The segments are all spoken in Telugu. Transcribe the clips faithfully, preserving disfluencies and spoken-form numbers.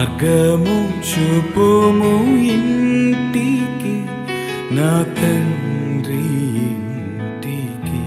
మార్గము చూపుము ఇంటికి నా తండ్రి ఇంటికి.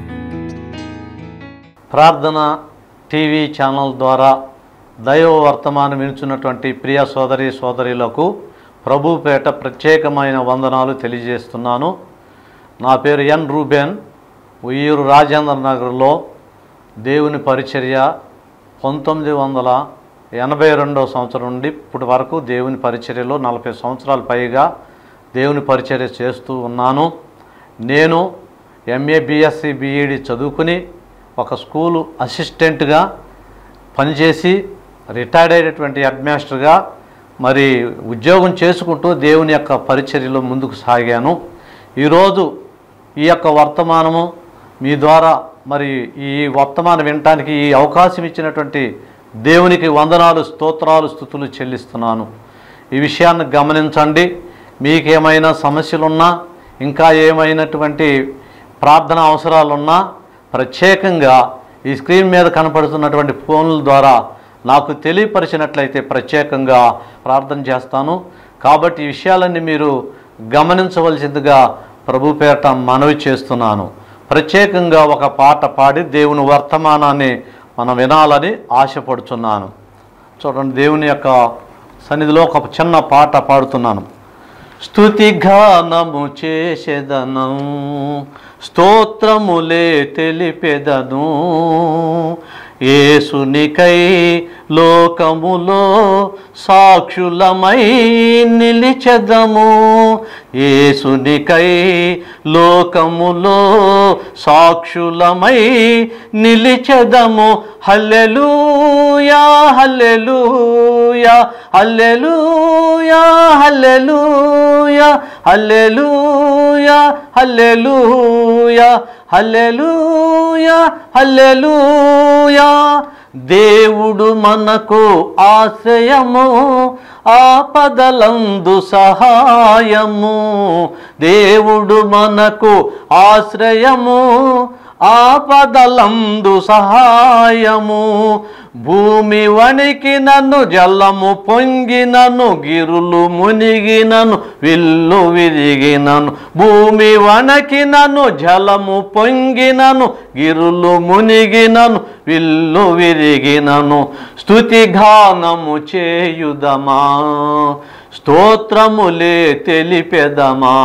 ప్రార్థన టీవీ ఛానల్ ద్వారా దైవ వర్తమానం వినుచున్నటువంటి ప్రియ సోదరి సోదరులకు ప్రభుపేట ప్రత్యేకమైన వందనాలు తెలియజేస్తున్నాను. నా పేరు ఎన్ రూబెన్. ఉయ్యూరు రాజేంద్ర నగర్లో దేవుని పరిచర్య పంతొమ్మిది వందల ఎనభై రెండవ సంవత్సరం నుండి ఇప్పటి వరకు దేవుని పరిచర్యలో నలభై సంవత్సరాల పైగా దేవుని పరిచర్య చేస్తూ ఉన్నాను. నేను ఎంఏ బిఎస్సి బిఈడి చదువుకుని ఒక స్కూలు అసిస్టెంట్గా పనిచేసి రిటైర్డ్ అయినటువంటి హెడ్ మాస్టర్గా మరి ఉద్యోగం చేసుకుంటూ దేవుని యొక్క పరిచర్యలో ముందుకు సాగాను. ఈరోజు ఈ యొక్క వర్తమానము మీ ద్వారా మరి ఈ వర్తమానం వినటానికి ఈ అవకాశం ఇచ్చినటువంటి దేవునికి వందనాలు, స్తోత్రాలు, స్తుతులు చెల్లిస్తున్నాను. ఈ విషయాన్ని గమనించండి. మీకేమైనా సమస్యలున్నా, ఇంకా ఏమైనటువంటి ప్రార్థన అవసరాలున్నా ప్రత్యేకంగా ఈ స్క్రీన్ మీద కనపడుతున్నటువంటి ఫోన్ల ద్వారా నాకు తెలియపరిచినట్లయితే ప్రత్యేకంగా ప్రార్థన చేస్తాను. కాబట్టి ఈ విషయాలన్నీ మీరు గమనించవలసిందిగా ప్రభు పేరట మనవి చేస్తున్నాను. ప్రత్యేకంగా ఒక పాట పాడి దేవుని వర్తమానాన్ని మనం వినాలని ఆశపడుతున్నాను. చూడండి, దేవుని యొక్క సన్నిధిలో ఒక చిన్న పాట పాడుతున్నాను. స్తుతి గానము చేసేదను, స్తోత్రములే తెలిపెదను, యేసునికై లోకములో సాక్షులమై నిలిచెదము, యేసునికై లోకములో సాక్షులమై నిలిచెదము. హల్లెలూయా హల్లెలూయా హల్లెలూయా హల్లెలూయా హల్లెలూయా హల్లెలూయా హల్లెలూయా హల్లెలూయా. దేవుడు మనకు ఆశ్రయము, ఆపదలందు సహాయము. దేవుడు మనకు ఆశ్రయము, ఆపదలందు సహాయము. భూమి వణికినను, జలము పొంగినను, గిరులు మునిగినను, విల్లు విరిగినను. భూమి వణకినను, జలము పొంగినను, గిరులు మునిగినను, విల్లు విరిగినను. స్తుతి గానము చేయుదమా, స్తోత్రములే తెలిపెదమా,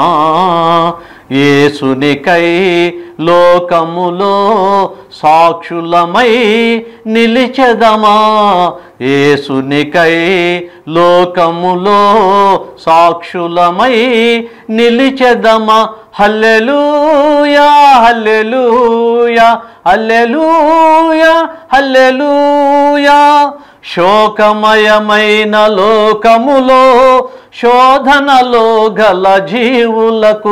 యేసునికై లోకములో సాక్షులమై నిలిచెదమా, యేసునికై లోకములో సాక్షులమై నిలిచెదమా. హల్లెలూయా హల్లెలూయా హల్లెలూయా హల్లెలూయా. శోకమయమైన లోకములో శోధనలో గల జీవులకు,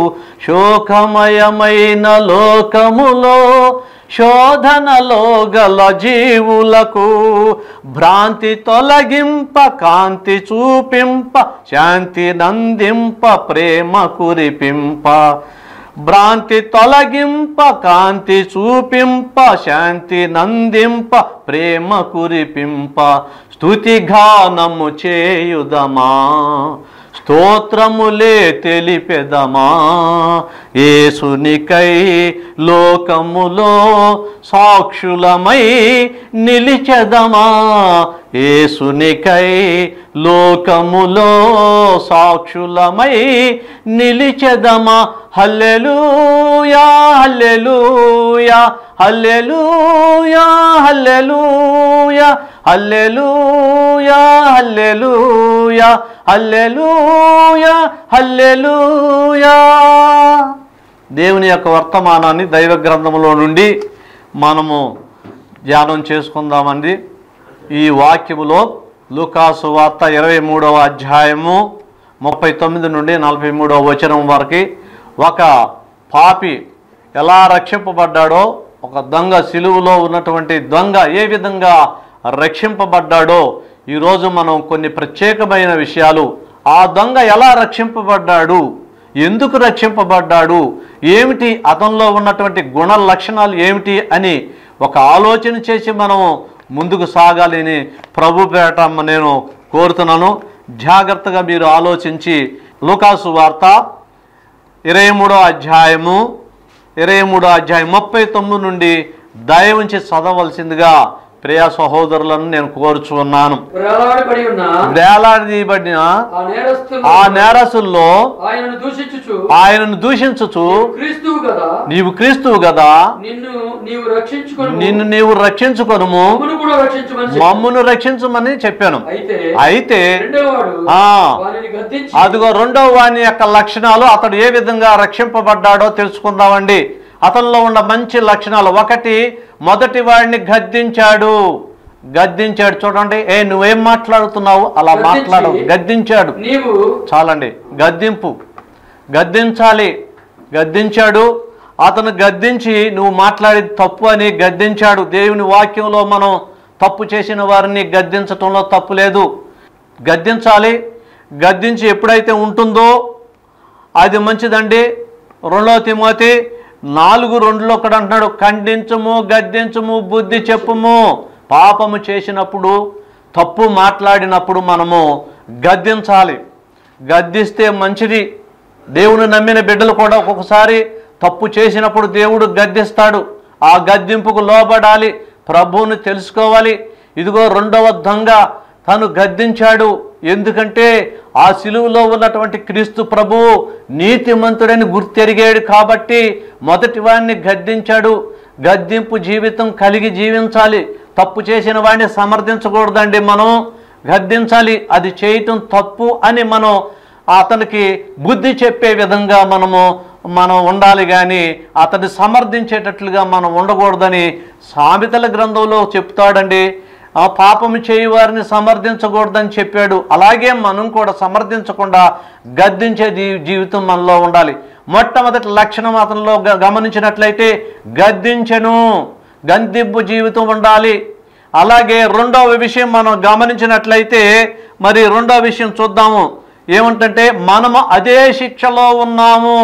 శోకమయమైన లోకములో శోధనలో గల జీవులకు భ్రాంతి తొలగింప, కాంతి చూపింప, శాంతి నందింప, ప్రేమ కురిపింప. భ్రాంతి తొలగింప, కాంతి చూపింప, శాంతి నందింప, ప్రేమ కురిపింప. స్తుతి గానము చేయుదమా, స్తోత్రములే తెలిపెదమా, యేసునికై లోకములో సాక్షులమై నిలిచెదమా, యేసునికై లోకములో సాక్షులమై నిలిచెదమా. హల్లెలూయా హల్లెలూయా హల్లెలూయా హల్లెలూయా హల్లెలూయా హల్లెలూయా హల్లెలూయా హల్లెలూయా. దేవుని యొక్క వర్తమానాన్ని దైవ గ్రంథములో నుండి మనము ధ్యానం చేసుకుందామండి. ఈ వాక్యములో లూకాసు వార్త ఇరవై మూడవ అధ్యాయము ముప్పై తొమ్మిది నుండి నలభై మూడవ వచనం వరకు ఒక పాపి ఎలా రక్షింపబడ్డాడో, ఒక దొంగ సిలువలో ఉన్నటువంటి దొంగ ఏ విధంగా రక్షింపబడ్డాడో ఈరోజు మనం కొన్ని ప్రత్యేకమైన విషయాలు, ఆ దొంగ ఎలా రక్షింపబడ్డాడు, ఎందుకు రక్షింపబడ్డాడు, ఏమిటి అతనిలో ఉన్నటువంటి గుణ లక్షణాలు ఏమిటి అని ఒక ఆలోచన చేసి మనం ముందుకు సాగాలని ప్రభు పేట నేను కోరుతున్నాను. జాగ్రత్తగా మీరు ఆలోచించి లూకాసు వార్త ఇరవై మూడో అధ్యాయము ఇరవై మూడో అధ్యాయం ముప్పై తొమ్మిది నుండి దయ ఉంచి చదవలసిందిగా ప్రియ సహోదరులను నేను కోరుచున్నాను. వేలాడదీయబడిన ఆ నేరస్తుల్లో ఆయనను దూషించుచు నీవు క్రీస్తువు కదా, నిన్ను నీవు రక్షించుకొనుము, మమ్మును రక్షించమని చెప్పాను. అయితే అదిగో రెండవ వాని యొక్క లక్షణాలు, అతడు ఏ విధంగా రక్షింపబడ్డాడో తెలుసుకుందామండి. అతనిలో ఉన్న మంచి లక్షణాలు, ఒకటి మొదటి వాడిని గద్దించాడు గద్దించాడు చూడండి. ఏ నువ్వేం మాట్లాడుతున్నావు, అలా మాట్లాడు. గద్దించాడు. చాలండి, గద్దింపు, గద్దించాలి. గద్దించాడు. అతను గద్దించి నువ్వు మాట్లాడేది తప్పు అని గద్దించాడు. దేవుని వాక్యంలో మనం తప్పు చేసిన వారిని గద్దించటంలో తప్పు లేదు. గద్దించాలి. గద్దించి ఎప్పుడైతే ఉంటుందో అది మంచిదండి. రెండవ తిమోతి నాలుగు రెండులో ఒకడు అంటున్నాడు, ఖండించము, గద్దించము, బుద్ధి చెప్పుము. పాపము చేసినప్పుడు, తప్పు మాట్లాడినప్పుడు మనము గద్దించాలి. గద్దిస్తే మంచిది. దేవుని నమ్మిన బిడ్డలు కూడా ఒక్కొక్కసారి తప్పు చేసినప్పుడు దేవుడు గద్దిస్తాడు. ఆ గద్దింపుకు లోబడాలి. ప్రభువుని తెలుసుకోవాలి. ఇదిగో రెండవ దొంగ తను గద్దించాడు. ఎందుకంటే ఆ సిలువలో ఉన్నటువంటి క్రీస్తు ప్రభువు నీతిమంతుడని గుర్తెరిగాడు కాబట్టి మొదటి వాడిని గద్దించాడు. గద్దింపు జీవితం కలిగి జీవించాలి. తప్పు చేసిన వాడిని సమర్థించకూడదండి. మనం గద్దించాలి. అది చేయటం తప్పు అని మనం అతనికి బుద్ధి చెప్పే విధంగా మనము మనం ఉండాలి, కానీ అతన్ని సమర్థించేటట్లుగా మనం ఉండకూడదని సామెతల గ్రంథంలో చెప్తాడండి. ఆ పాపము చేయి వారిని సమర్థించకూడదని చెప్పాడు. అలాగే మనం కూడా సమర్థించకుండా గద్దించే జీవితం మనలో ఉండాలి. మొట్టమొదటి లక్షణం అతనిలో గమనించినట్లయితే గద్దించెను, గద్దింపు జీవితం ఉండాలి. అలాగే రెండవ విషయం మనం గమనించినట్లయితే మరి రెండవ విషయం చూద్దాము. ఏమంటే మనము అదే శిక్షలో ఉన్నాము.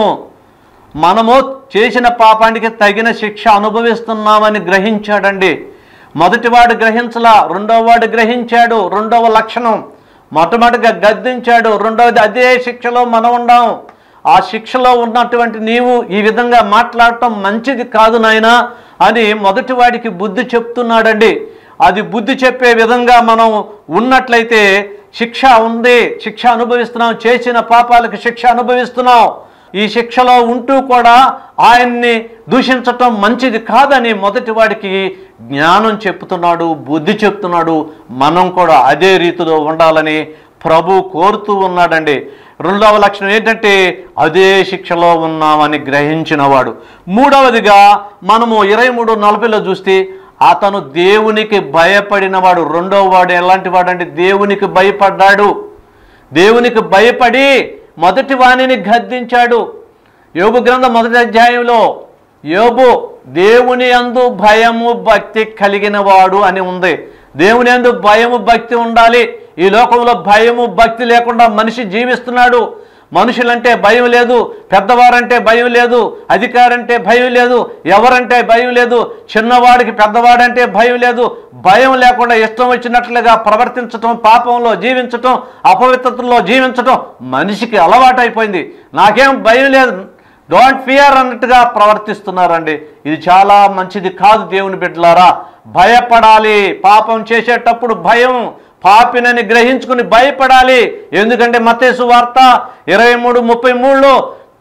మనము చేసిన పాపానికి తగిన శిక్ష అనుభవిస్తున్నామని గ్రహించాడండి. మొదటివాడు గ్రహించలా, రెండవ వాడు గ్రహించాడు. రెండవ లక్షణం మొట్టమొదటిగా గద్దించాడు. రెండవది అదే శిక్షలో మనం ఉన్నాం. ఆ శిక్షలో ఉన్నటువంటి నీవు ఈ విధంగా మాట్లాడటం మంచిది కాదు నాయనా అని మొదటి వాడికి బుద్ధి చెప్తున్నాడండి. అది బుద్ధి చెప్పే విధంగా మనం ఉన్నట్లయితే శిక్ష ఉంది, శిక్ష అనుభవిస్తున్నాం, చేసిన పాపాలకు శిక్ష అనుభవిస్తున్నాం. ఈ శిక్షలో ఉంటూ కూడా ఆయన్ని దూషించటం మంచిది కాదని మొదటి వాడికి జ్ఞానం చెప్తున్నాడు, బుద్ధి చెప్తున్నాడు. మనం కూడా అదే రీతిలో ఉండాలని ప్రభు కోరుతూ ఉన్నాడండి. రెండవ లక్షణం ఏంటంటే అదే శిక్షలో ఉన్నామని గ్రహించినవాడు. మూడవదిగా మనము ఇరవై మూడు నలభైలో చూస్తే అతను దేవునికి భయపడినవాడు. రెండవ వాడు ఎలాంటి వాడంటే దేవునికి భయపడ్డాడు. దేవునికి భయపడి మొదటి వాణిని గద్దించాడు. యోబు గ్రంథం మొదటి అధ్యాయంలో యోబు దేవుని యందు భయము భక్తి కలిగిన వాడు అని ఉంది. దేవుని యందు భయము భక్తి ఉండాలి. ఈ లోకంలో భయము భక్తి లేకుండా మనిషి జీవిస్తున్నాడు. మనుషులంటే భయం లేదు, పెద్దవారంటే భయం లేదు, అధికారంటే భయం లేదు, ఎవరంటే భయం లేదు, చిన్నవాడికి పెద్దవాడంటే భయం లేదు. భయం లేకుండా ఇష్టం వచ్చినట్లుగా ప్రవర్తించటం, పాపంలో జీవించటం, అపవిత్రతలో జీవించటం మనిషికి అలవాటైపోయింది. నాకేం భయం లేదు, డోంట్ ఫియర్ అన్నట్టుగా ప్రవర్తిస్తున్నారండి. ఇది చాలా మంచిది కాదు. దేవుని బిడ్డలారా, భయపడాలి. పాపం చేసేటప్పుడు భయం, పాపినని గ్రహించుకుని భయపడాలి. ఎందుకంటే మత్తయి సువార్త ఇరవై మూడు ముప్పై మూడులో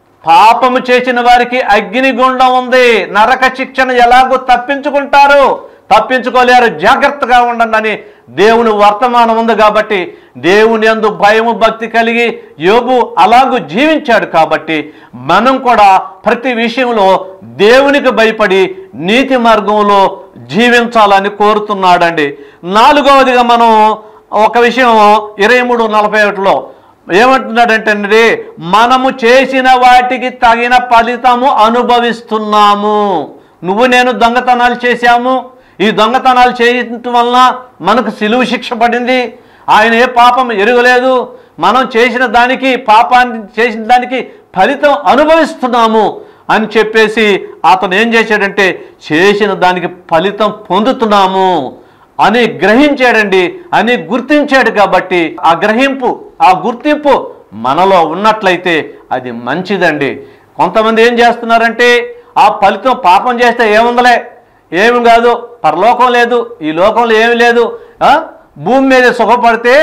పాపము చేసిన వారికి అగ్నిగుండం ఉంది, నరక శిక్షను ఎలాగో తప్పించుకుంటారు, తప్పించుకోలేరు, జాగ్రత్తగా ఉండండి అని దేవుని వర్తమానం ఉంది. కాబట్టి దేవుని యందు భయము భక్తి కలిగి యోబు అలాగూ జీవించాడు. కాబట్టి మనం కూడా ప్రతి విషయంలో దేవునికి భయపడి నీతి మార్గంలో జీవించాలని కోరుతున్నాడండి. నాలుగవదిగా మనం ఒక విషయం ఇరవై మూడు నలభై ఒకటిలో ఏమంటున్నాడంటే మనము చేసిన వాటికి తగిన ఫలితము అనుభవిస్తున్నాము. నువ్వు నేను దొంగతనాలు చేశాము. ఈ దొంగతనాలు చేయటం వలన మనకు సిలువు శిక్ష పడింది. ఆయన ఏ పాపం ఎరుగలేదు. మనం చేసిన దానికి, పాపాన్ని చేసిన దానికి ఫలితం అనుభవిస్తున్నాము అని చెప్పేసి అతను ఏం చేశాడంటే చేసిన దానికి ఫలితం పొందుతున్నాము అని గ్రహించాడండి, అని గుర్తించాడు. కాబట్టి ఆ గ్రహింపు, ఆ గుర్తింపు మనలో ఉన్నట్లయితే అది మంచిదండి. కొంతమంది ఏం చేస్తున్నారంటే ఆ ఫలితం పాపం చేస్తే ఏముందలే, ఏమి కాదు, పరలోకం లేదు, ఈ లోకంలో ఏమి లేదు, భూమి మీద సుఖపడితే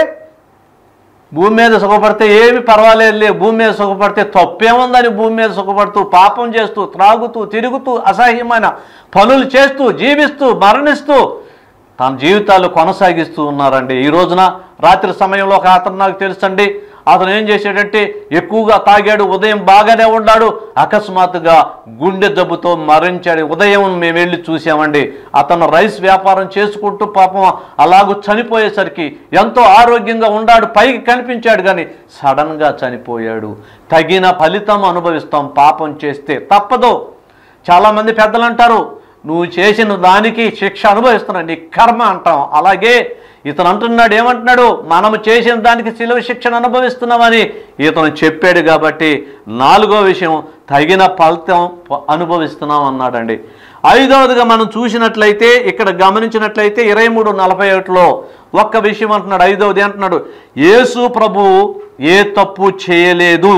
భూమి మీద సుఖపడితే ఏమి పర్వాలేదులే, భూమి మీద సుఖపడితే తప్పేముందని భూమి మీద సుఖపడుతూ పాపం చేస్తూ త్రాగుతూ తిరుగుతూ అసహ్యమైన పనులు చేస్తూ జీవిస్తూ మరణిస్తూ తన జీవితాలు కొనసాగిస్తూ ఉన్నారండి. ఈ రోజున రాత్రి సమయంలో ఒక అతను నాకు తెలుసండి, అతను ఏం చేశాడంటే ఎక్కువగా తాగాడు, ఉదయం బాగానే ఉన్నాడు, అకస్మాత్తుగా గుండె జబ్బుతో మరణించాడు. ఉదయం మేము వెళ్ళి చూసామండి. అతను రైస్ వ్యాపారం చేసుకుంటూ పాపం అలాగూ చనిపోయేసరికి ఎంతో ఆరోగ్యంగా ఉన్నాడు, పైకి కనిపించాడు, కానీ సడన్గా చనిపోయాడు. తగిన ఫలితం అనుభవిస్తాం పాపం చేస్తే, తప్పదు. చాలామంది పెద్దలు అంటారు, నువ్వు చేసిన దానికి శిక్ష అనుభవిస్తున్నావు, నీ కర్మ అంటాం. అలాగే ఇతను అంటున్నాడు, ఏమంటున్నాడు, మనము చేసిన దానికి శిలువ శిక్షను అనుభవిస్తున్నామని ఇతను చెప్పాడు. కాబట్టి నాలుగో విషయం, తగిన ఫలితం అనుభవిస్తున్నాం అన్నాడండి. ఐదవదిగా మనం చూసినట్లయితే, ఇక్కడ గమనించినట్లయితే ఇరవై మూడు నలభై ఒకటిలో ఒక్క విషయం అంటున్నాడు. ఐదవది అంటున్నాడు, యేసు ప్రభువు ఏ తప్పు చేయలేదు.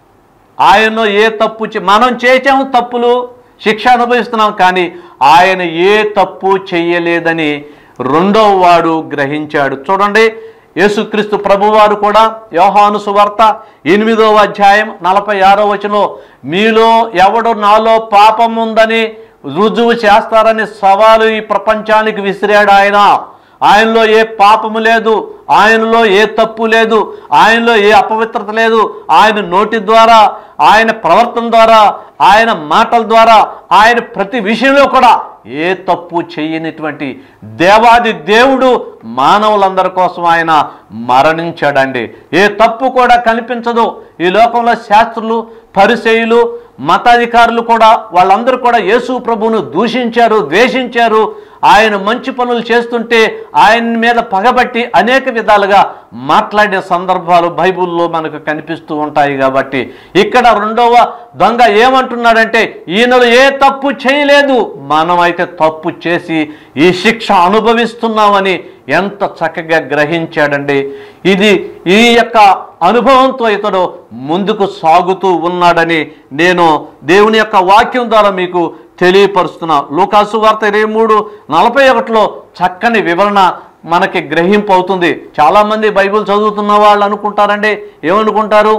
ఆయన ఏ తప్పు చే మనం చేసాము తప్పులు, శిక్ష అనుభవిస్తున్నాం, కానీ ఆయన ఏ తప్పు చేయలేదని రెండవ వాడు గ్రహించాడు. చూడండి, యేసుక్రీస్తు ప్రభువారు కూడా యోహాను సువార్త ఎనిమిదవ అధ్యాయం నలభై ఆరో వచనంలో, మీలో ఎవడు నాలో పాపం ఉందని రుజువు చేస్తారని సవాలు ఈ ప్రపంచానికి విసిరాడు ఆయన. ఆయనలో ఏ పాపము లేదు, ఆయనలో ఏ తప్పు లేదు, ఆయనలో ఏ అపవిత్రత లేదు. ఆయన నోటి ద్వారా, ఆయన ప్రవర్తన ద్వారా, ఆయన మాటల ద్వారా, ఆయన ప్రతి విషయంలో కూడా ఏ తప్పు చేయనిటువంటి దేవాది దేవుడు మానవులందరి కోసం ఆయన మరణించాడండి. ఏ తప్పు కూడా కనిపించదు. ఈ లోకంలో శాస్త్రులు, పరిసయ్యులు, మతాధికారులు కూడా వాళ్ళందరూ కూడా యేసు ప్రభువును దూషించారు, ద్వేషించారు. ఆయన మంచి పనులు చేస్తుంటే ఆయన మీద పగబట్టి అనేక విధాలుగా మాట్లాడిన సందర్భాలు బైబిల్లో మనకు కనిపిస్తూ ఉంటాయి. కాబట్టి ఇక్కడ రెండవ దొంగ ఏమంటున్నాడంటే, ఈయనలు ఏ తప్పు చేయలేదు, మనమైతే తప్పు చేసి ఈ శిక్ష అనుభవిస్తున్నామని ఎంత చక్కగా గ్రహించాడండి. ఇది ఈ యొక్క అనుభవంతో ఇతడు ముందుకు సాగుతూ ఉన్నాడని నేను దేవుని యొక్క వాక్యం ద్వారా మీకు తెలియపరుస్తున్నా. లూకాసు వార్త ఇరవై మూడు నలభై ఒకటిలో చక్కని వివరణ మనకి గ్రహింపు అవుతుంది. చాలామంది బైబిల్ చదువుతున్న వాళ్ళు అనుకుంటారండి, ఏమనుకుంటారు,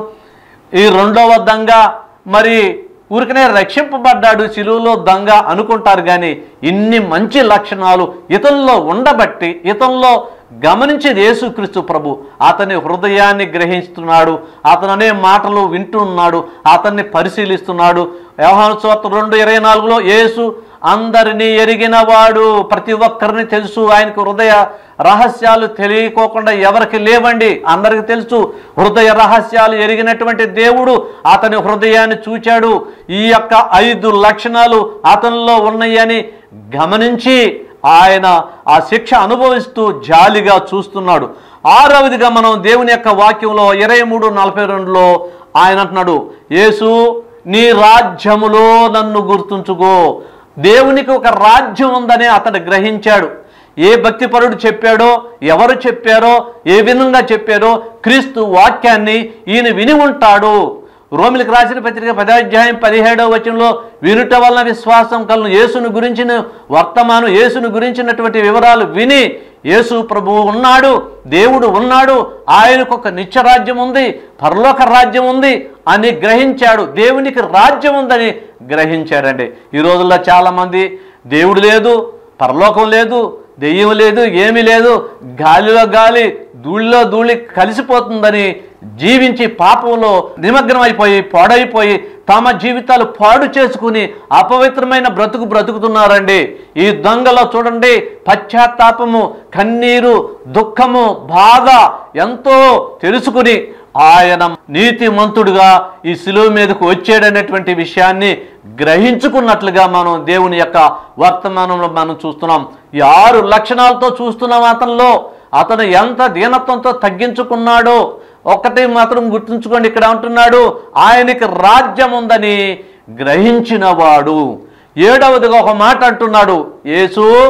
ఈ రెండవ దొంగ మరి ఊరికనే రక్షింపబడ్డాడు శిలువలో దొంగ అనుకుంటారు. కానీ ఇన్ని మంచి లక్షణాలు ఇతనిలో ఉండబట్టి, ఇతనిలో గమనించేది యేసుక్రీస్తు ప్రభు అతని హృదయాన్ని గ్రహిస్తున్నాడు, అతననే మాటలు వింటున్నాడు, అతన్ని పరిశీలిస్తున్నాడు. యోహాను సువార్త రెండు ఇరవై నాలుగులో యేసు అందరినీ ఎరిగిన వాడు, ప్రతి ఒక్కరిని తెలుసు, ఆయనకు హృదయ రహస్యాలు తెలియకోకుండా ఎవరికి లేవండి, అందరికి తెలుసు. హృదయ రహస్యాలు ఎరిగినటువంటి దేవుడు అతని హృదయాన్ని చూచాడు. ఈ యొక్క ఐదు లక్షణాలు అతనిలో ఉన్నాయని గమనించి ఆయన ఆ శిక్ష అనుభవిస్తూ జాలిగా చూస్తున్నాడు. ఆరవదిగా మనం దేవుని యొక్క వాక్యంలో ఇరవై మూడు నలభై రెండులో ఆయన అంటున్నాడు, యేసు నీ రాజ్యములో నన్ను గుర్తుంచుకో. దేవునికి ఒక రాజ్యం ఉందని అతడు గ్రహించాడు. ఏ భక్తిపరుడు చెప్పాడో, ఎవరు చెప్పారో, ఏ విధంగా చెప్పారో క్రీస్తు వాక్యాన్ని ఈయన విని ఉంటాడు. రోమిలకు రాసిన పత్రిక పదాధ్యాయం పదిహేడవ వచనంలో, వినుట వలన విశ్వాసం కలను. యేసును గురించిన వర్తమానం, యేసును గురించినటువంటి వివరాలు విని యేసు ప్రభువు ఉన్నాడు, దేవుడు ఉన్నాడు, ఆయనకు ఒక నిత్యరాజ్యం ఉంది, పరలోక రాజ్యం ఉంది అని గ్రహించాడు. దేవునికి రాజ్యం ఉందని గ్రహించాడండి. ఈ రోజుల్లో చాలామంది దేవుడు లేదు, పరలోకం లేదు, దెయ్యం లేదు, ఏమీ లేదు, గాలిలో గాలి, ధూళిలో ధూళి కలిసిపోతుందని జీవించి పాపంలో నిమగ్నమైపోయి పాడైపోయి తమ జీవితాలు పాడు చేసుకుని అపవిత్రమైన బ్రతుకు బ్రతుకుతున్నారండి. ఈ దొంగలో చూడండి, పశ్చాత్తాపము, కన్నీరు, దుఃఖము, బాధ ఎంతో తెలుసుకుని ఆయన నీతిమంతుడుగా ఈ శిలువ మీదకు వచ్చాడనేటువంటి విషయాన్ని గ్రహించుకున్నట్లుగా మనం దేవుని యొక్క వర్తమానంలో మనం చూస్తున్నాం. ఈ ఆరు లక్షణాలతో చూస్తున్నాం అతనిలో. అతను ఎంత దీనత్వంతో తగ్గించుకున్నాడో ఒక్కటి మాత్రం గుర్తుంచుకోండి. ఇక్కడ అంటున్నాడు, ఆయనకి రాజ్యం ఉందని గ్రహించినవాడు. ఏడవదిగా ఒక మాట అంటున్నాడు, యేసు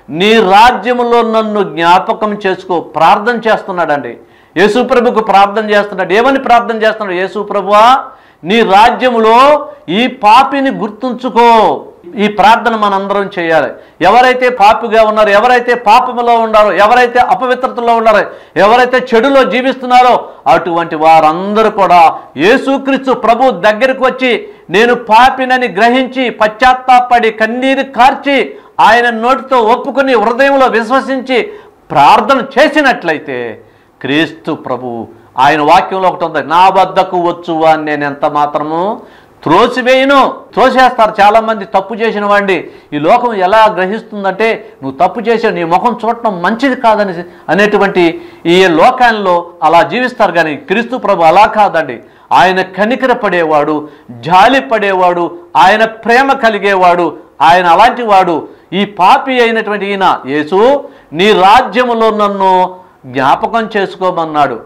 నీ రాజ్యములో నన్ను జ్ఞాపకం చేసుకో. ప్రార్థన చేస్తున్నాడండి. యేసు ప్రభుకు ప్రార్థన చేస్తున్నాడు. ఏమని ప్రార్థన చేస్తున్నాడు? యేసు ప్రభువా, నీ రాజ్యములో ఈ పాపిని గుర్తుంచుకో. ఈ ప్రార్థన మనందరం చేయాలి. ఎవరైతే పాపిగా ఉన్నారో, ఎవరైతే పాపములో ఉన్నారో, ఎవరైతే అపవిత్రతలో ఉన్నారో, ఎవరైతే చెడులో జీవిస్తున్నారో అటువంటి వారందరూ కూడా యేసుక్రీస్తు ప్రభు దగ్గరికి వచ్చి నేను పాపినని గ్రహించి పశ్చాత్తాపడి కన్నీరు కార్చి ఆయన నోటితో ఒప్పుకుని హృదయంలో విశ్వసించి ప్రార్థన చేసినట్లయితే క్రీస్తు ప్రభు ఆయన వాక్యంలో ఒకటి ఉంది, నా వద్దకు వచ్చువా అని నేను ఎంత మాత్రము త్రోసివేయను. త్రోసేస్తారు చాలామంది. తప్పు చేసిన వాడిని ఈ లోకం ఎలా గ్రహిస్తుందంటే నువ్వు తప్పు చేసావు, నీ ముఖం చూడటం మంచిది కాదని అనేటువంటి ఈ లోకాల్లో అలా జీవిస్తారు. కానీ క్రీస్తు ప్రభు అలా కాదండి. ఆయన కనికర పడేవాడు, జాలి పడేవాడు, ఆయన ప్రేమ కలిగేవాడు, ఆయన అలాంటి వాడు. ఈ పాపి అయినటువంటి ఈయన యేసు నీ రాజ్యములో నన్ను జ్ఞాపకం చేసుకోమన్నాడు.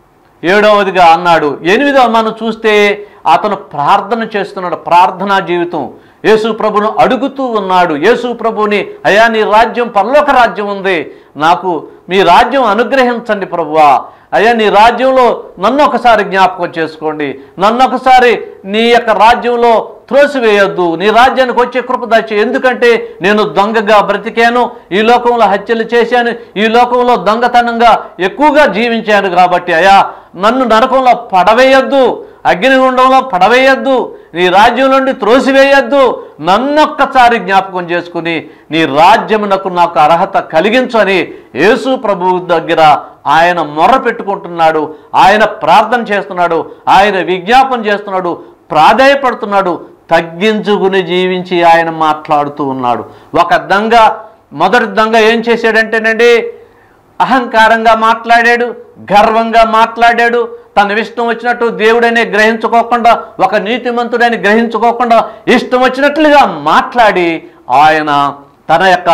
ఏడవదిగా అన్నాడు. ఎనిమిదవ మనం చూస్తే అతను ప్రార్థన చేస్తున్నాడు. ప్రార్థనా జీవితం. యేసు ప్రభును అడుగుతూ ఉన్నాడు. యేసు ప్రభుని, అయ్యా నీ రాజ్యం పరలోక రాజ్యం ఉంది, నాకు మీ రాజ్యం అనుగ్రహించండి ప్రభువా. అయ్యా నీ రాజ్యంలో నన్ను ఒకసారి జ్ఞాపకం చేసుకోండి, నన్ను ఒకసారి నీ యొక్క రాజ్యంలో త్రోసివేయొద్దు, నీ రాజ్యానికి వచ్చే కృప దయచే. ఎందుకంటే నేను దొంగగా బ్రతికాను, ఈ లోకంలో హత్యలు చేశాను, ఈ లోకంలో దొంగతనంగా ఎక్కువగా జీవించాను కాబట్టి అయ్యా నన్ను నరకంలో పడవేయొద్దు, అగ్నిగుండంలో పడవేయొద్దు, నీ రాజ్యం నుండి త్రోసివేయొద్దు, నన్నొక్కసారి జ్ఞాపకం చేసుకుని నీ రాజ్యమునకు నాకు అర్హత కలిగించని యేసు ప్రభువు దగ్గర ఆయన మొర్ర పెట్టుకుంటున్నాడు. ఆయన ప్రార్థన చేస్తున్నాడు, ఆయన విజ్ఞాపన చేస్తున్నాడు, ప్రాధేయపడుతున్నాడు. తగ్గించుకుని జీవించి ఆయన మాట్లాడుతూ ఉన్నాడు. ఒక దొంగ, మొదటి దొంగ ఏం చేశాడంటేనండి, అహంకారంగా మాట్లాడాడు, గర్వంగా మాట్లాడాడు, తన ఇష్టం వచ్చినట్టు దేవుడనే గ్రహించుకోకుండా, ఒక నీతిమంతుడని గ్రహించుకోకుండా ఇష్టం వచ్చినట్లుగా మాట్లాడి ఆయన తన యొక్క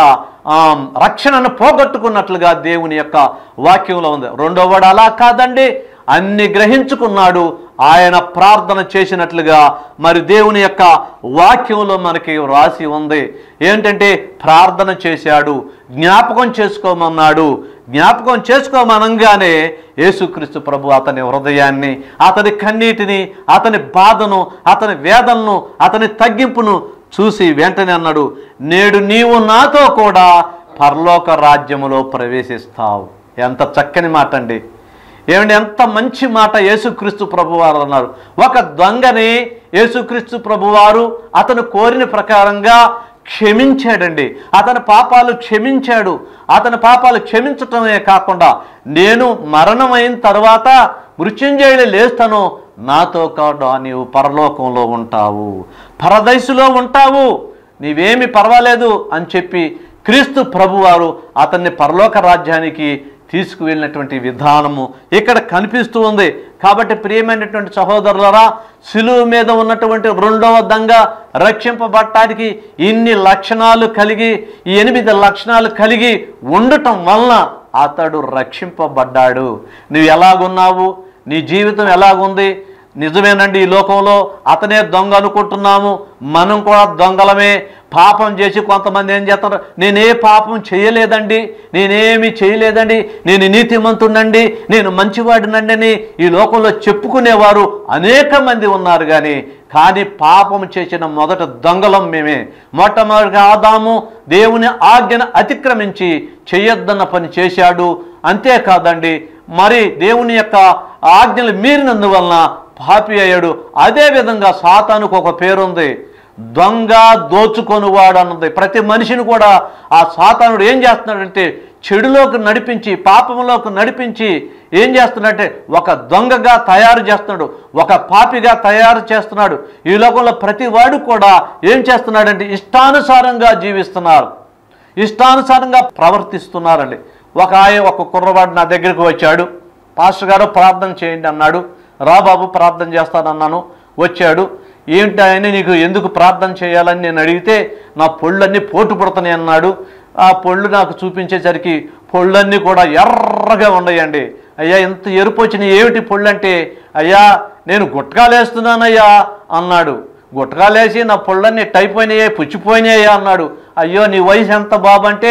రక్షణను పోగొట్టుకున్నట్లుగా దేవుని యొక్క వాక్యంలో ఉంది. రెండో వాడు అలా కాదండి, అన్ని గ్రహించుకున్నాడు, ఆయన ప్రార్థన చేసినట్లుగా మరి దేవుని యొక్క వాక్యంలో మనకి రాసి ఉంది. ఏంటంటే ప్రార్థన చేశాడు, జ్ఞాపకం చేసుకోమన్నాడు. జ్ఞాపకం చేసుకోమనంగానే యేసుక్రీస్తు ప్రభు అతని హృదయాన్ని, అతని కన్నీటిని, అతని బాధను, అతని వేదనను, అతని తగ్గింపును చూసి వెంటనే అన్నాడు, నేడు నీవు నాతో కూడా పరలోక రాజ్యములో ప్రవేశిస్తావు. ఎంత చక్కని మాట అండి. ఏమంటే ఎంత మంచి మాట యేసుక్రీస్తు ప్రభువారు అన్నారు. ఒక దొంగని యేసుక్రీస్తు ప్రభువారు అతను కోరిన ప్రకారంగా క్షమించాడండి. అతని పాపాలు క్షమించాడు. అతని పాపాలు క్షమించటమే కాకుండా నేను మరణమైన తర్వాత మృత్యుంజయుడు లేస్తాను, నాతో కూడా నీవు పరలోకంలో ఉంటావు, పరదైసులో ఉంటావు, నీవేమి పర్వాలేదు అని చెప్పి క్రీస్తు ప్రభువారు అతన్ని పరలోక రాజ్యానికి తీసుకువెళ్ళినటువంటి విధానము ఇక్కడ కనిపిస్తూ ఉంది. కాబట్టి ప్రియమైనటువంటి సహోదరులరా, శిలువ మీద ఉన్నటువంటి రెండవ దొంగ రక్షింపబడటానికి ఇన్ని లక్షణాలు కలిగి, ఈ ఎనిమిది లక్షణాలు కలిగి ఉండటం వలన అతడు రక్షింపబడ్డాడు. నువ్వు ఎలాగున్నావు? నీ జీవితం ఎలాగుంది? నిజమేనండి, ఈ లోకంలో అతనే దొంగ అనుకుంటున్నాము, మనం కూడా దొంగలమే. పాపం చేసి కొంతమంది ఏం చేస్తారు, నేనే పాపం చేయలేదండి, నేనేమి చేయలేదండి, నేను నీతిమంతుడండి, నేను మంచివాడినండి అని ఈ లోకంలో చెప్పుకునేవారు అనేక మంది ఉన్నారు. కానీ కానీ పాపం చేసిన మొదట దొంగలం మేమే. మొట్టమొదటిగా ఆదాము దేవుని ఆజ్ఞను అతిక్రమించి చేయొద్దన్న పని చేశాడు. అంతేకాదండి, మరి దేవుని యొక్క ఆజ్ఞలు మీరినందువలన పాపి అయ్యాడు. అదేవిధంగా సాతానుకు ఒక పేరుంది, దొంగ దోచుకొనివాడు అన్నది. ప్రతి మనిషిని కూడా ఆ సాతానుడు ఏం చేస్తున్నాడంటే చెడులోకి నడిపించి, పాపంలోకి నడిపించి ఏం చేస్తున్నాడంటే ఒక దొంగగా తయారు చేస్తున్నాడు, ఒక పాపిగా తయారు చేస్తున్నాడు. ఈ లోకంలో ప్రతి వాడు కూడా ఏం చేస్తున్నాడంటే ఇష్టానుసారంగా జీవిస్తున్నారు, ఇష్టానుసారంగా ప్రవర్తిస్తున్నారండి. ఒక ఆయ ఒక కుర్రవాడు నా దగ్గరికి వచ్చాడు, పాస్టర్ గారు ప్రార్థన చేయండి అన్నాడు. రా బాబు ప్రార్థన చేస్తానన్నాను. వచ్చాడు. ఏంటి ఆయన నీకు ఎందుకు ప్రార్థన చేయాలని నేను అడిగితే నా పొళ్ళన్నీ పోటు పుడతాయి అన్నాడు. ఆ పొళ్ళు నాకు చూపించేసరికి పొళ్ళన్నీ కూడా ఎర్రగా ఉన్నాయండి. అయ్యా ఇంత ఎరుపు వచ్చినాయి, ఏమిటి పొళ్ళు అంటే, అయ్యా నేను గుట్కాలేస్తున్నానయ్యా అన్నాడు. గుట్కాలేసి నా పొళ్ళన్నీ టైపోయినాయే, పుచ్చిపోయినాయా అన్నాడు. అయ్యో నీ వయసు ఎంత బాబు అంటే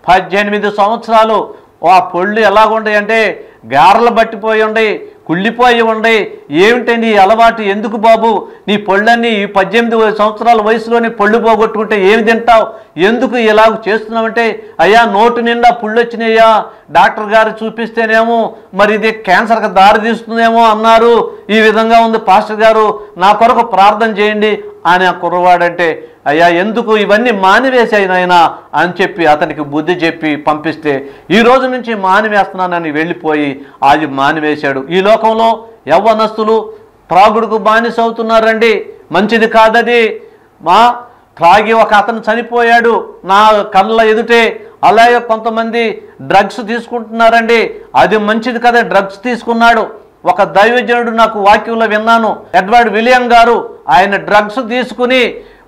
పద్దెనిమిది సంవత్సరాలు ఆ పళ్ళు ఎలాగుంటాయి అంటే గారెలు పట్టిపోయి ఉండయి, కుళ్ళిపోయి ఉండయి. ఏమిటి నీ అలవాటు ఎందుకు బాబు? నీ పళ్ళన్నీ ఈ పద్దెనిమిది సంవత్సరాల వయసులోని పళ్ళు పోగొట్టుకుంటే ఏమి తింటావు? ఎందుకు ఇలాగ చేస్తున్నావంటే, అయ్యా నోటు నిండా పుళ్ళు వచ్చినాయ్యా, డాక్టర్ గారు చూపిస్తేనేమో మరి ఇది క్యాన్సర్కి దారి తీస్తుందేమో అన్నారు. ఈ విధంగా ఉంది పాస్టర్ గారు, నా కొరకు ప్రార్థన చేయండి అని ఆ కుర్రవాడంటే, అయ్యా ఎందుకు ఇవన్నీ మానివేసాయి నాయనా అని చెప్పి అతనికి బుద్ధి చెప్పి పంపిస్తే, ఈ రోజు నుంచి మానివేస్తున్నానని వెళ్ళిపోయి అది మానివేశాడు. ఈ లోకంలో యవ్వనస్తులు త్రాగుడుకు బానిస అవుతున్నారండి. మంచిది కాదది. మా త్రాగి ఒక అతను చనిపోయాడు నా కళ్ళ ఎదుటే. అలాగే కొంతమంది డ్రగ్స్ తీసుకుంటున్నారండి. అది మంచిది కదా, డ్రగ్స్ తీసుకున్నాడు. ఒక దైవజనుడు నాకు వాక్యంలో విన్నాను, ఎడ్వర్డ్ విలియం గారు. ఆయన డ్రగ్స్ తీసుకుని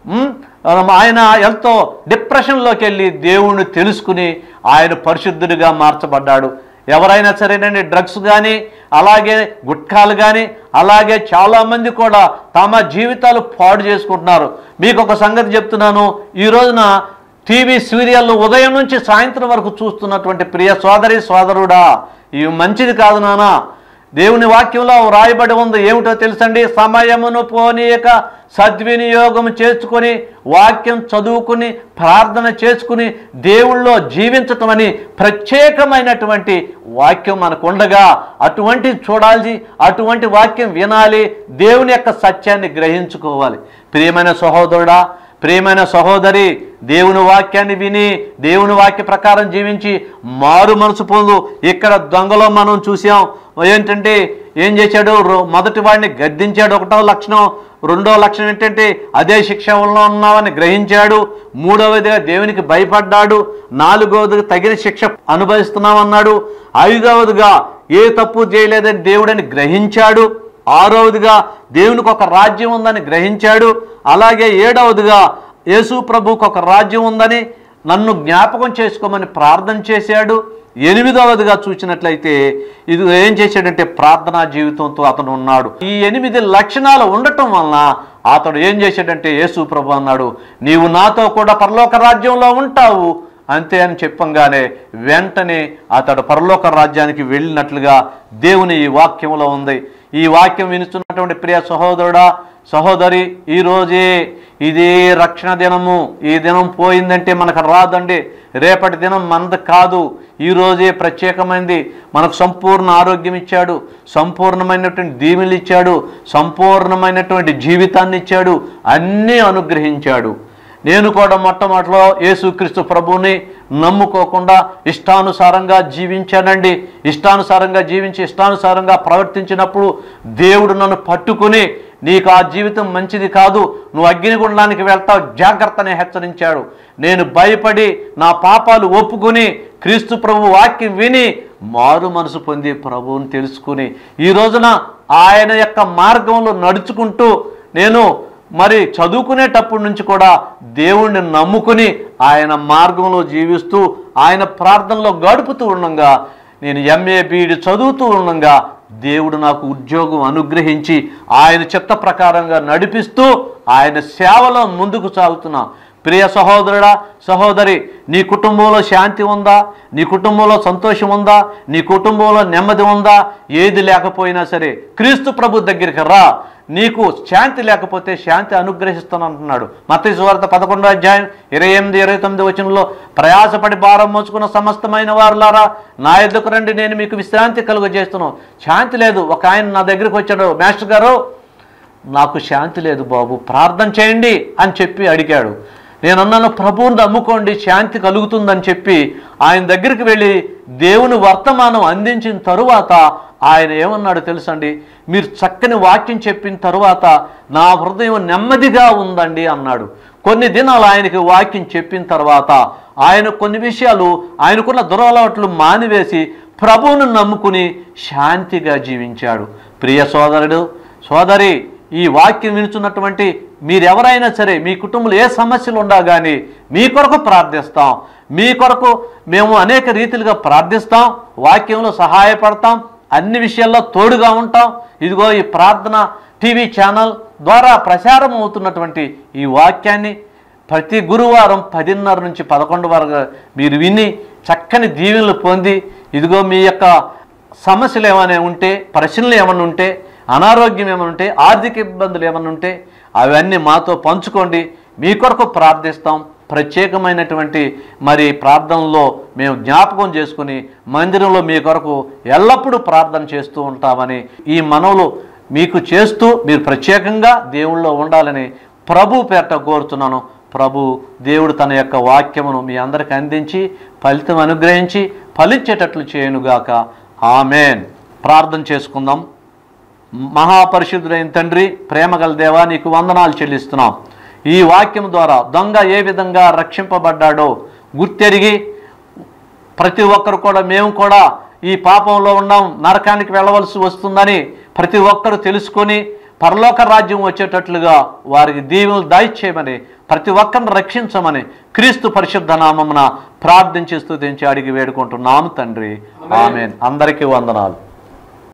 ఆయన ఎంతో డిప్రెషన్లోకి వెళ్ళి దేవుణ్ణి తెలుసుకుని ఆయన పరిశుద్ధుడిగా మార్చబడ్డాడు. ఎవరైనా సరేనండి డ్రగ్స్ కానీ అలాగే గుట్కాలు కానీ అలాగే చాలామంది కూడా తమ జీవితాలు పాడు చేసుకుంటున్నారు. మీకు ఒక సంగతి చెప్తున్నాను, ఈ రోజున టీవీ సీరియళ్ళు ఉదయం నుంచి సాయంత్రం వరకు చూస్తున్నటువంటి ప్రియ సోదరి సోదరుడా, ఇవి మంచిది కాదు నానా. దేవుని వాక్యంలో రాయబడి ఉంది, ఏమిటో తెలుసండి? సమయమును పోనీయక సద్వినియోగం చేసుకొని వాక్యం చదువుకుని ప్రార్థన చేసుకుని దేవుళ్ళో జీవించటం అని ప్రత్యేకమైనటువంటి వాక్యం మనకు ఉండగా అటువంటి చూడాలి, అటువంటి వాక్యం వినాలి, దేవుని యొక్క సత్యాన్ని గ్రహించుకోవాలి. ప్రియమైన సహోదరుడా, ప్రియమైన సహోదరి, దేవుని వాక్యాన్ని విని దేవుని వాక్య ప్రకారం జీవించి మారు మనసు పొందు. ఇక్కడ దొంగలో మనం చూసాం ఏంటంటే ఏం చేశాడు? మొదటి వాడిని గద్దించాడు, ఒకటో లక్షణం. రెండో లక్షణం ఏంటంటే అదే శిక్షలో ఉన్నామని గ్రహించాడు. మూడవదిగా దేవునికి భయపడ్డాడు. నాలుగవదిగా తగిన శిక్ష అనుభవిస్తున్నామన్నాడు. ఐదవదిగా ఏ తప్పు చేయలేదని దేవుడని గ్రహించాడు. ఆరవదిగా దేవునికి ఒక రాజ్యం ఉందని గ్రహించాడు. అలాగే ఏడవదిగా యేసు ప్రభువుకు ఒక రాజ్యం ఉందని నన్ను జ్ఞాపకం చేసుకోమని ప్రార్థన చేశాడు. ఎనిమిదవదిగా చూసినట్లయితే ఇది ఏం చేశాడంటే ప్రార్థనా జీవితంతో అతను ఉన్నాడు. ఈ ఎనిమిది లక్షణాలు ఉండటం వలన అతడు ఏం చేశాడంటే యేసు ప్రభు అన్నాడు, నీవు నాతో కూడా పరలోక రాజ్యంలో ఉంటావు అంతే అని చెప్పంగానే వెంటనే అతడు పరలోక రాజ్యానికి వెళ్ళినట్లుగా దేవుని ఈ వాక్యంలో ఉంది. ఈ వాక్యం వినుస్తున్నటువంటి ప్రియ సహోదరుడా సహోదరి, ఈరోజే ఇదే రక్షణ దినము. ఈ దినం పోయిందంటే మనకు రాదండి. రేపటి దినం మనది కాదు. ఈరోజే ప్రత్యేకమైనది. మనకు సంపూర్ణ ఆరోగ్యం ఇచ్చాడు, సంపూర్ణమైనటువంటి దీవెనలు ఇచ్చాడు, సంపూర్ణమైనటువంటి జీవితాన్ని ఇచ్చాడు, అన్నీ అనుగ్రహించాడు. నేను కూడా మొట్టమొదటిలో యేసుక్రీస్తు ప్రభువుని నమ్ముకోకుండా ఇష్టానుసారంగా జీవించానండి. ఇష్టానుసారంగా జీవించి ఇష్టానుసారంగా ప్రవర్తించినప్పుడు దేవుడు నన్ను పట్టుకుని, నీకు ఆ జీవితం మంచిది కాదు, నువ్వు అగ్నిగుండానికి వెళ్తావు, జాగ్రత్తని హెచ్చరించాడు. నేను భయపడి నా పాపాలు ఒప్పుకొని క్రీస్తు ప్రభు వాక్యం విని మారు మనసు పొంది ప్రభువుని తెలుసుకుని ఈ రోజున ఆయన యొక్క మార్గంలో నడుచుకుంటూ నేను మరి చదువుకునేటప్పటి నుంచి కూడా దేవుణ్ణి నమ్ముకుని ఆయన మార్గంలో జీవిస్తూ ఆయన ప్రార్థనలో గడుపుతూ ఉండగా నేను ఎంఏ బీఈడి చదువుతూ ఉండగా దేవుడు నాకు ఉద్యోగం అనుగ్రహించి ఆయన చిత్త ప్రకారంగా నడిపిస్తూ ఆయన సేవలో ముందుకు సాగుతున్నా. ప్రియ సహోదరుడా సహోదరి, నీ కుటుంబంలో శాంతి ఉందా? నీ కుటుంబంలో సంతోషం ఉందా? నీ కుటుంబంలో నెమ్మది ఉందా? ఏది లేకపోయినా సరే క్రీస్తు ప్రభు దగ్గరికి రా. నీకు శాంతి లేకపోతే శాంతి అనుగ్రహిస్తాను అంటున్నాడు. మత్తయి సువార్త పదకొండో అధ్యాయం ఇరవై ఎనిమిది ఇరవై తొమ్మిది వచనంలో, ప్రయాసపడి భారం మోసుకున్న సమస్తమైన వారులారా నా ఎద్దుకు రండి, నేను మీకు విశ్రాంతి కలుగజేస్తున్నాను. శాంతి లేదు. ఒక ఆయన నా దగ్గరికి వచ్చాడు, మాస్టర్ గారు నాకు శాంతి లేదు బాబు, ప్రార్థన చేయండి అని చెప్పి అడిగాడు. నేను అన్నాను, ప్రభువుని నమ్ముకోండి, శాంతి కలుగుతుందని చెప్పి ఆయన దగ్గరికి వెళ్ళి దేవుని వర్తమానం అందించిన తరువాత ఆయన ఏమన్నాడు తెలుసండి? మీరు చక్కని వాక్యం చెప్పిన తరువాత నా హృదయం నెమ్మదిగా ఉందండి అన్నాడు. కొన్ని దినాలు ఆయనకి వాక్యం చెప్పిన తర్వాత ఆయన కొన్ని విషయాలు ఆయనకున్న దురలవాట్లు మానివేసి ప్రభువును నమ్ముకుని శాంతిగా జీవించాడు. ప్రియ సోదరుడు సోదరి, ఈ వాక్యం వినుచున్నటువంటి మీరెవరైనా సరే మీ కుటుంబంలో ఏ సమస్యలు ఉన్నా కానీ మీ కొరకు ప్రార్థిస్తాం. మీ కొరకు మేము అనేక రీతిలుగా ప్రార్థిస్తాం, వాక్యంలో సహాయపడతాం, అన్ని విషయాల్లో తోడుగా ఉంటాం. ఇదిగో ఈ ప్రార్థన టీవీ ఛానల్ ద్వారా ప్రసారం అవుతున్నటువంటి ఈ వాక్యాన్ని ప్రతి గురువారం పదిన్నర నుంచి పదకొండు వరకు మీరు విని చక్కని దీవెనలు పొంది, ఇదిగో మీ యొక్క సమస్యలు ఏమైనా ఉంటే, ప్రశ్నలు ఏమైనా ఉంటే, అనారోగ్యం ఏమైనా ఉంటే, ఆర్థిక ఇబ్బందులు ఏమైనా ఉంటే అవన్నీ మాతో పంచుకోండి. మీ కొరకు ప్రార్థిస్తాం. ప్రత్యేకమైనటువంటి మరి ప్రార్థనలో మేము జ్ఞాపకం చేసుకుని మందిరంలో మీ కొరకు ఎల్లప్పుడూ ప్రార్థన చేస్తూ ఉంటామని ఈ మనవులు మీకు చేస్తూ మీరు ప్రత్యేకంగా దేవుళ్ళో ఉండాలని ప్రభు పేరట కోరుతున్నాను. ప్రభు దేవుడు తన యొక్క వాక్యమును మీ అందరికి అందించి ఫలితం అనుగ్రహించి ఫలించేటట్లు చేయనుగాక. ఆమెన్. ప్రార్థన చేసుకుందాం. మహాపరిశుద్ధుడైన తండ్రి, ప్రేమగల దేవా, నీకు వందనాలు చెల్లిస్తున్నాం. ఈ వాక్యం ద్వారా దొంగ ఏ విధంగా రక్షింపబడ్డాడో గుర్తెరిగి ప్రతి ఒక్కరు కూడా మేము కూడా ఈ పాపంలో ఉన్నాం, నరకానికి వెళ్ళవలసి వస్తుందని ప్రతి ఒక్కరు తెలుసుకొని పరలోక రాజ్యం వచ్చేటట్లుగా వారికి దీవెనలు దయచేయమని, ప్రతి ఒక్కరిని రక్షించమని క్రీస్తు పరిశుద్ధ నామమున ప్రార్థించి స్తుతించి అడిగి వేడుకుంటున్నాము తండ్రి. ఆమేన్. అందరికీ వందనాలు.